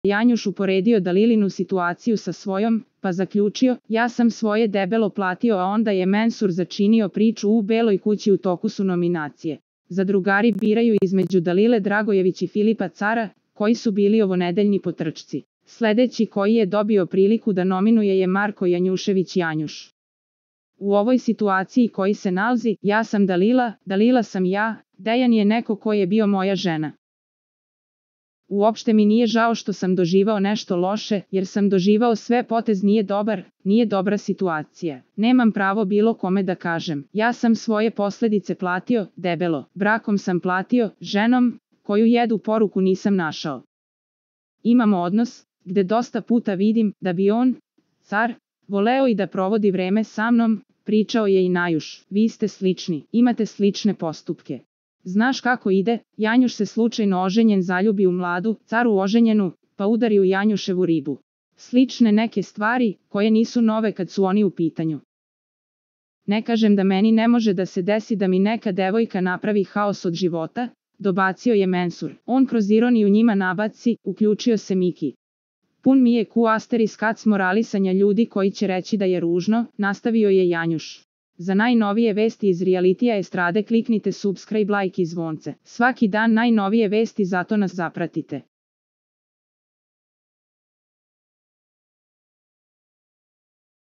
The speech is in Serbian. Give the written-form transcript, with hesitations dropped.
Janjuš uporedio Dalilinu situaciju sa svojom, pa zaključio, ja sam svoje debelo platio, a onda je Mensur začinio priču u Beloj kući. U toku su nominacije. Zadrugari biraju između Dalile Dragojević i Filipa Cara, koji su bili ovonedeljni potrčci. Sledeći koji je dobio priliku da nominuje je Marko Janjušević Janjuš. U ovoj situaciji koji se nalazi, ja sam Dalila, Dalila sam ja, Dejan je neko ko je bio moja žena. Uopšte mi nije žao što sam doživao nešto loše, jer sam doživao sve, potez nije dobar, nije dobra situacija. Nemam pravo bilo kome da kažem. Ja sam svoje posledice platio, debelo. Brakom sam platio, ženom, koju jedu poruku nisam našao. Imamo odnos, gde dosta puta vidim da bi on, car, voleo i da provodi vreme sa mnom, pričao je i Najuš. Vi ste slični, imate slične postupke. Znaš kako ide, Janjuš se slučajno oženjen zaljubi u mladu, caru oženjenu, pa udari u Janjuševu ribu. Slične neke stvari, koje nisu nove kad su oni u pitanju. Ne kažem da meni ne može da se desi da mi neka devojka napravi haos od života, dobacio je Mensur. On kroz ironiju njima nabaci, uključio se Miki. Pun mi je *** moralisanja ljudi koji će reći da je ružno, nastavio je Janjuš. Za najnovije vesti iz realitija estrade kliknite subscribe, like i zvonce. Svaki dan najnovije vesti, zato nas zapratite.